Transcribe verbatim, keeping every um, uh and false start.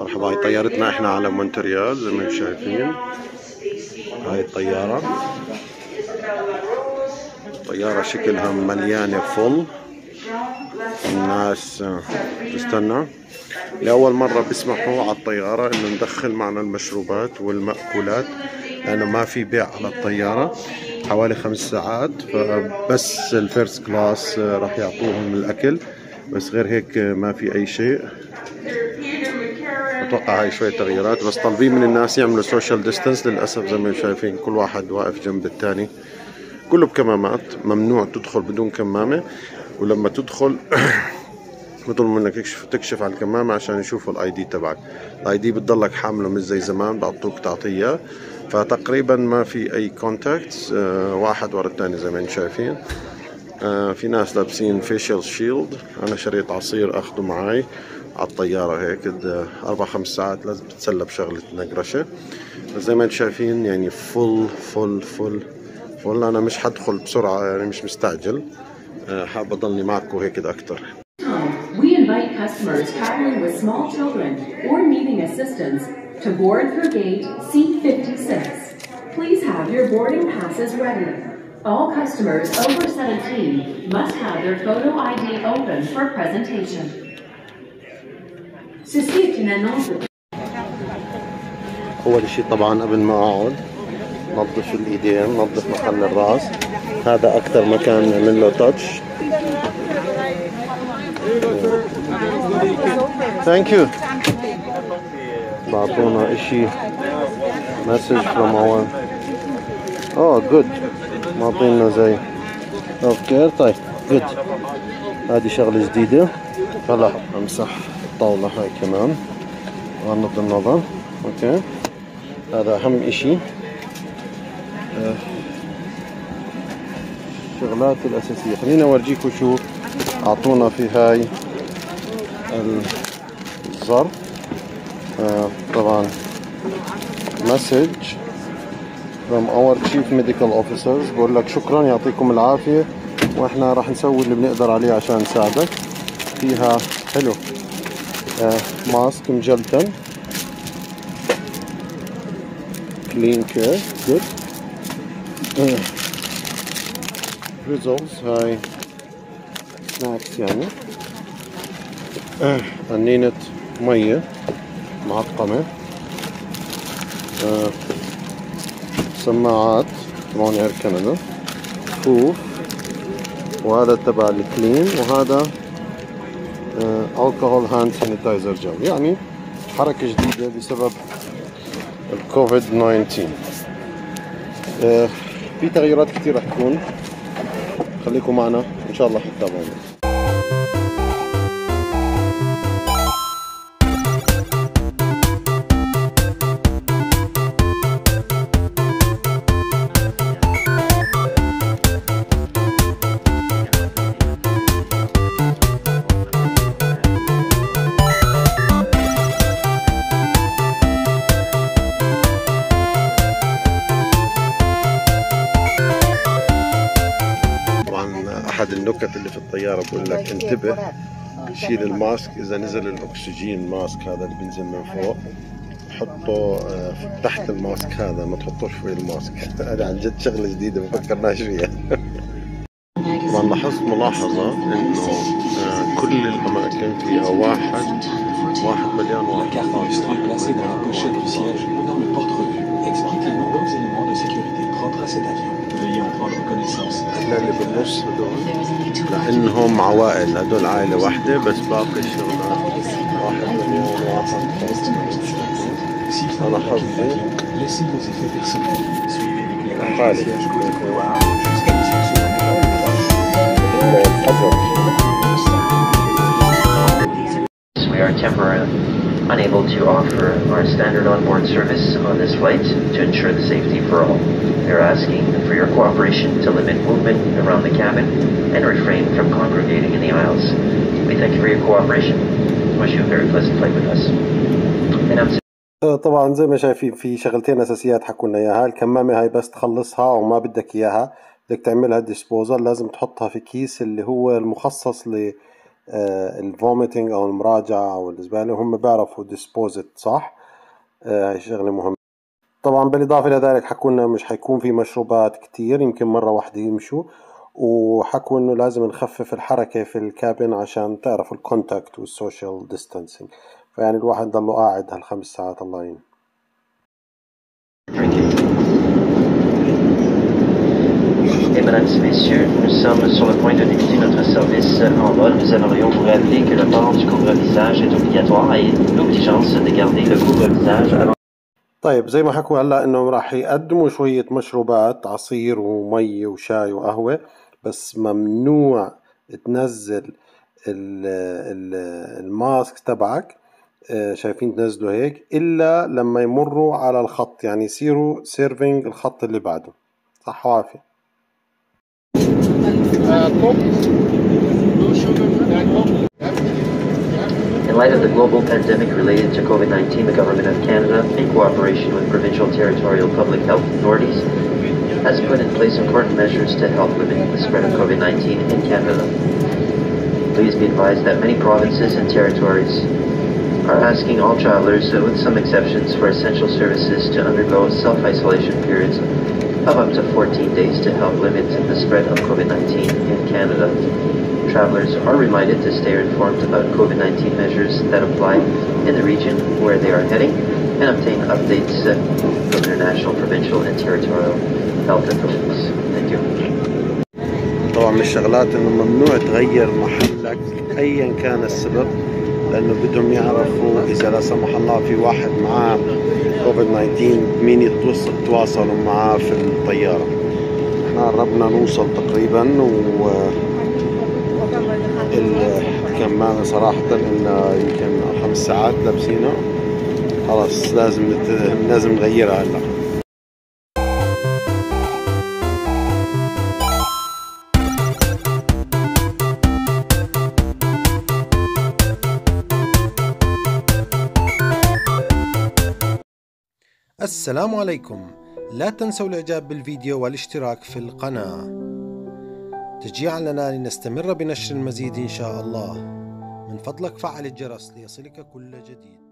مرحبا. هاي طيارتنا احنا على مونتريال زي ما انتم شايفين. هاي الطيارة طيارة شكلها مليانة فل. الناس تستنى لأول مرة بيسمحوا على الطيارة إنه ندخل معنا المشروبات والمأكولات، لأنه ما في بيع على الطيارة حوالي خمس ساعات، فبس الفيرست كلاس راح يعطوهم الأكل، بس غير هيك ما في أي شيء. أتوقع هاي شوية تغييرات، بس طالبين من الناس يعملوا سوشيال ديستانس. للأسف زي ما شايفين كل واحد واقف جنب الثاني، كله بكمامات، ممنوع تدخل بدون كمامة. ولما تدخل بيطلبوا منك تكشف تكشف على الكمامة عشان يشوفوا الاي دي تبعك. الاي دي بتضلك حامله مش زي زمان بعطوك تعطيه، فتقريبا ما في اي كونتاكتس، آه واحد ورا الثاني زي ما انتم شايفين. آه في ناس لابسين فيشل شيلد. انا شريت عصير اخذه معي على الطيارة، هيك اربع خمس ساعات لازم تتسلى بشغلة نقرشة. زي ما انتم شايفين يعني فل فل فل فل. انا مش حدخل بسرعة، يعني مش مستعجل، آه حاب اضلني معكم هيك اكتر. We invite customers traveling with small children or needing assistance to board through gate C fifty-six. Please have your boarding passes ready. All customers over seventeen must have their photo I D open for presentation. Ceci est une annonce. أول شيء طبعا قبل ما أقعد نظف الإيدين، نظف محل الرأس. هذا أكثر مكان نعمل له تاتش. ثانك يو. بعطونا إشي مسج from our oh good. معطينا زي اوكي طيب جود. هذه شغلة جديدة. هلا امسح الطاولة هاي كمان غمض النظر. اوكي هذا اهم اشي. آه. الشغلات الاساسية خليني اورجيكم شو اعطونا في هاي الظرف. آه. طبعا مسج from our chief medical officers بقول لك شكرا يعطيكم العافية، واحنا راح نسوي اللي بنقدر عليه عشان نساعدك. فيها حلو آه ماسك مجلتن كلين كير جود. ريزولز هاي سناكس يعني. آه. قنينة مية معقمة. آه. سماعات تبعون اير كندا. خوف، وهذا تبع الكلين، وهذا الكحول هاند سانيتايزر جل. يعني حركة جديدة بسبب الكوفيد تسعة عشر. في تغييرات كتير رح تكون، خليكم معنا ان شاء الله حتتابعونا. أحد النكت اللي في الطيارة بقول لك انتبه شيل الماسك إذا نزل الأكسجين. ماسك هذا اللي بينزل من فوق حطه تحت الماسك هذا، ما تحطوش فوق الماسك. هذا عن جد شغلة جديدة ما فكرناش فيها. طبعا لاحظت ملاحظة إنه كل الأماكن فيها واحد واحد مليان واحد. احنا اللي بالنص هدول لانهم عوائل، هدول عائلة واحدة، بس باقي الشغلات واحد مليون واحد. انا حظي We are temporarily unable to offer our standard onboard service on this flight to ensure the safety for all. They're asking for your cooperation to limit movement around the cabin and refrain from congregating in the aisles. We thank you for your cooperation. Wish you a very pleasant flight with us. And I'm طبعا زي ما شايفين في شغلتين اساسيات حكوا لنا اياها. الكمامة هاي بس تخلصها او ما بدك اياها بدك تعملها ديسبوزال، لازم تحطها في كيس اللي هو المخصص ل الفوميتنج او المراجعة او الزبالة، هم بيعرفوا ديسبوزت صح. هاي شغلة مهمة. طبعا بالاضافة الى ذلك حكوا لنا مش حيكون في مشروبات كتير، يمكن مرة واحدة يمشوا، وحكوا انه لازم نخفف الحركة في الكابين عشان تعرفوا الكونتاكت والسوشيال ديستانسينج، فيعني الواحد ضله قاعد هالخمس ساعات. الله يعين. Et mesdames et messieurs, nous sommes sur le point de débuter notre service en vol. Nous aimerions vous rappeler que le port du couvre-visage est obligatoire et l'obligeance de garder le couvre-visage avant. طيب زي ما حكوا هلا انهم راح يقدموا شوية مشروبات، عصير ومي وشاي وقهوة، بس ممنوع تنزل ال ال الماسك تبعك، شايفين تنزلوا هيك إلا لما يمروا على الخط، يعني يصيروا سيرفينج الخط اللي بعده. صح وعافية. In light of the global pandemic related to COVID nineteen, the Government of Canada, in cooperation with provincial territorial public health authorities, has put in place important measures to help limit the spread of COVID nineteen in Canada. Please be advised that many provinces and territories are asking all travelers, with some exceptions for essential services, to undergo self-isolation periods of up to fourteen days to help limit the spread of COVID nineteen in Canada. Travelers are reminded to stay informed about COVID nineteen measures that apply in the region where they are heading and obtain updates from their national, provincial and territorial health authorities. Thank you. طبعا من الشغلات انه ممنوع تغير محلك ايا كان السبب، لانه بدهم يعرفوا اذا لا سمح الله في واحد معاه كوفيد تسعة عشر مين يتواصلوا معاه في الطيارة. احنا قربنا نوصل تقريبا، و الكمامة صراحة إنه يمكن خمس ساعات لابسينها، خلاص لازم نت... لازم نغيرها هلا. السلام عليكم، لا تنسوا الاعجاب بالفيديو والاشتراك في القناة تشجيعا لنا لنستمر بنشر المزيد إن شاء الله. من فضلك فعل الجرس ليصلك كل جديد.